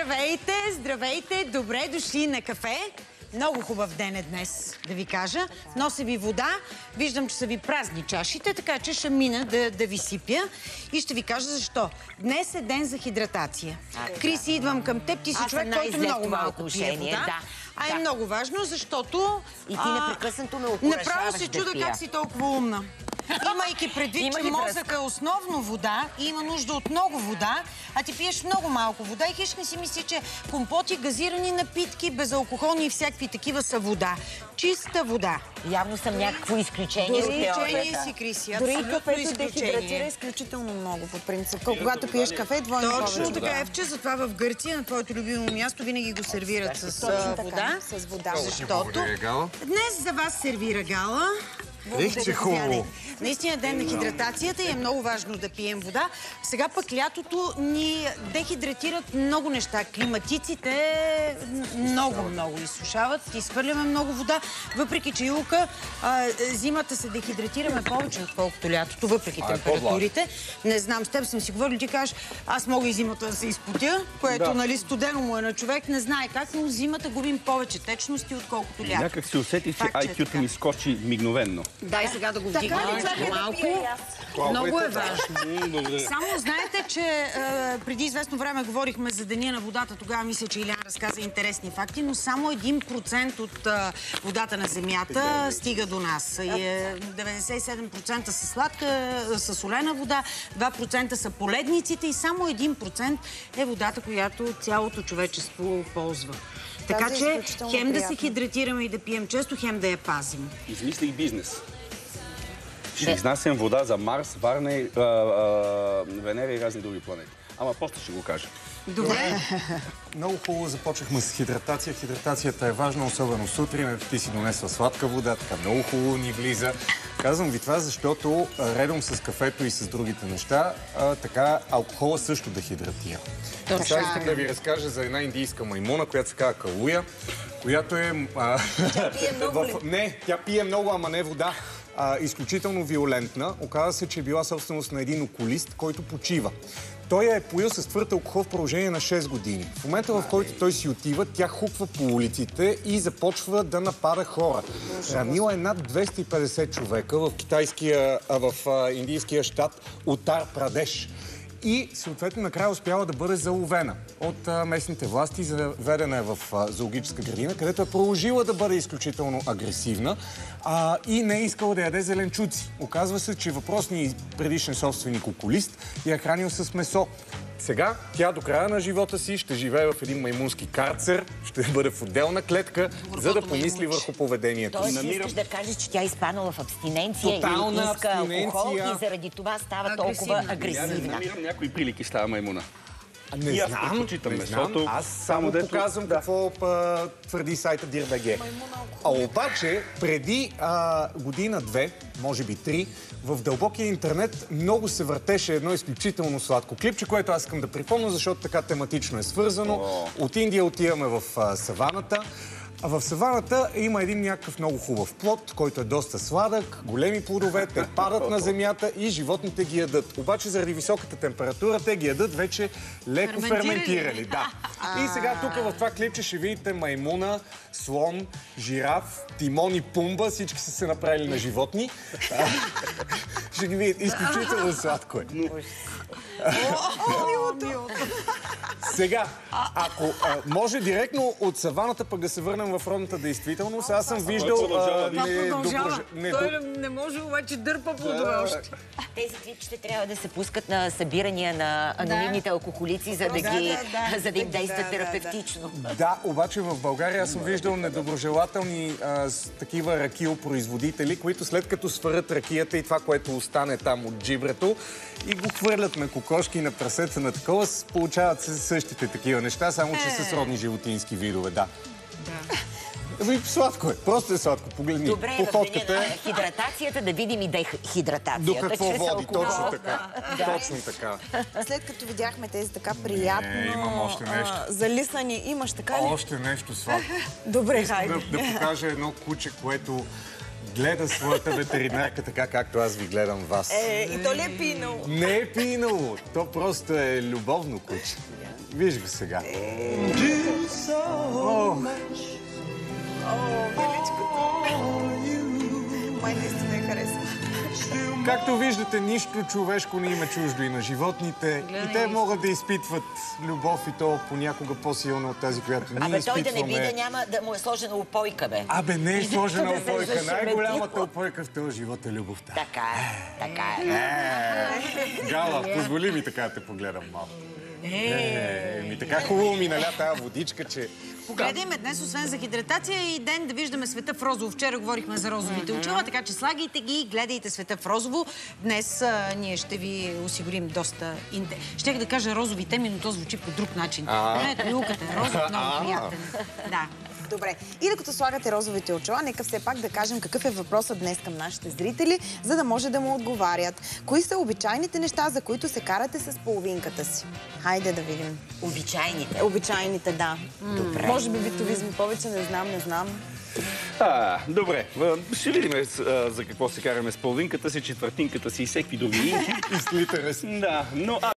Здравейте, здравейте! Добре дошли на кафе. Много хубав ден е днес, да ви кажа. Нося ви вода. Виждам, че са ви празни чашите, така че ще мина да ви сипя. И ще ви кажа защо. Днес е ден за хидратация. Криси, идвам към теб. Ти си човек, който много малко пие вода. А е много важно, защото... И ти непрекъснато ме окуражаваш. Направо се чуда как си толкова умна. Имайки предвид, че мозъка е основно вода и има нужда от много вода, а ти пиеш много малко вода и хищ не си мисли, че компоти, газирани напитки, безалкохолни и всякакви такива са вода. Чиста вода. Явно съм някакво изключение от теорията. Си, Криси. Дори кафето дехидратира изключително много, по принцип. Когато пиеш кафе, двойно повече. Точно така, Евче, затова в Гърция, на твоето любимо място, винаги го сервират с вода. С вода. Защото днес за вас сервира Гала. Че хубаво. Наистина ден на хидратацията и е много важно да пием вода. Сега пък лятото ни дехидратират много неща. Климатиците много изсушават. Изхвърляме много вода. Въпреки че Юлка, зимата се дехидратираме повече, отколкото лятото, въпреки температурите. Не знам, с теб съм си говорила, ти кажеш, аз мога и зимата да се изпотя, което нали студено му е на човек, не знае как, но зимата губим повече течности, отколкото лято. Някак си усетих, че IQ-то ми скочи мигновенно. Дай сега да го вдигна малко. Много е важно. Само знаете, че преди известно време говорихме за Деня на водата. Тогава мисля, че Илян разказа интересни факти, но само 1% от водата на земята стига до нас. 97% са сладка, са солена вода, 2% са поледниците и само 1% е водата, която цялото човечество ползва. Така че хем да се хидратираме и да пием често, хем да я пазим. Измислих бизнес. Ще изнасям вода за Марс, Варна, Венера и разни други планети. Ама после ще го кажа. Добре. Много хубаво започнахме с хидратация. Хидратацията е важна, особено сутрин. Ти си донесла сладка вода, така много хубаво ни влиза. Казвам ви това, защото редом с кафето и с другите неща, така алкохола също да хидратира. Сега искам да ви разкажа за една индийска маймуна, която се казва Калуя, която е... Тя пие много ли? Не, тя пие много, ама не вода. Изключително виолентна. Оказва се, че е била собственост на един окулист, който почива. Той я е поил с твърд алкохол в продължение на 6 години. В момента, в който той си отива, тя хуква по улиците и започва да напада хора. Ранила е над 250 човека в индийския щат Утар Прадеш. И съответно накрая успяла да бъде заловена от местните власти, заведена е в зоологическа градина, където е продължила да бъде изключително агресивна и не е искала да яде зеленчуци. Оказва се, че въпросният предишен собственик окулист я е хранил с месо. Сега тя до края на живота си ще живее в един маймунски карцер, ще бъде в отделна клетка, за да помисли върху поведението. Тоест искаш да кажеш, че тя е изпаднала в абстиненция или иска алкохол и заради това става толкова агресивна. Намирам някои прилики с тази маймуна. Не знам. Аз само показвам какво твърди сайта Dir.bg. А обаче, преди година-две, може би 3, в дълбокия интернет много се въртеше едно изключително сладко клипче, което аз искам да припомня, защото така тематично е свързано. От Индия отиваме в саваната. А в саваната има един някакъв много хубав плод, който е доста сладък, големи плодове, те падат на земята и животните ги ядат. Обаче заради високата температура те ги ядат вече леко ферментирали. Да. И сега тук в това клипче ще видите маймуна, слон, жираф, Тимон и Пумба. Всички са се направили на животни. Ще ги видите. Изключително сладко е. Сега, ако може директно от саваната пък да се върнем в родната действителност, аз съм виждал... Той не може обаче дърпа плодове още. Тези клипчета трябва да се пускат на събирания на анонимните алкохолици, за да им действа терапевтично. Да, обаче в България аз съм виждал недоброжелателни такива ракиопроизводители, които след като сварят ракията и това, което остане там от джибрето, и го хвърлят на кокошки, на прасеца, на такова, получават се същите такива неща, само че с родни животински видове, да. Сладко е, просто е сладко, погледни. Добре, в деня на хидратацията да видим и дехидратацията. До какво води, точно така. Точно така. След като видяхме тези така приятно залисани, имаш така ли? Още нещо сладко. Добре, хайде. Да покажа едно куче, което гледа своята ветеринарка така, както аз ви гледам вас. И то ли е пинало? Не е пинало. То просто е любовно куче. Виж го сега. Май наистина я харесва. Както виждате, нищо човешко не има чуждо и на животните. И те могат да изпитват любов и то понякога по-силно от тази, която ние изпитваме. Той да не би да няма да му е сложена опойка, бе. Не е сложена опойка. Най-голямата опойка в този живот е любовта. Така е. Гала, позволи ми така да те погледам малко. Така хубаво ми наля тази водичка, че... Погледай ме днес, освен за хидратация и ден да виждаме света в розово. Вчера говорихме за розовите очила, така че слагайте ги, гледайте света в розово. Днес ние ще ви осигурим доста... Щях да кажа розови теми, но то звучи по друг начин. Люката е розов, много приятен. Да. Добре. И докато слагате розовите очила, нека все пак да кажем какъв е въпросът днес към нашите зрители, за да може да му отговарят. Кои са обичайните неща, за които се карате с половинката си? Хайде да видим. Обичайните? Обичайните, да. Добре. Може би битовизми повече, не знам. Добре, ще видим за какво се караме с половинката си, четвъртинката си и всеки други. Излите ръст. Да, но